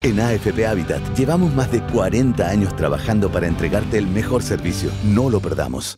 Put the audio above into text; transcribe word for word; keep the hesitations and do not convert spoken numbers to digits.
En A F P Habitat llevamos más de cuarenta años trabajando para entregarte el mejor servicio. No lo perdamos.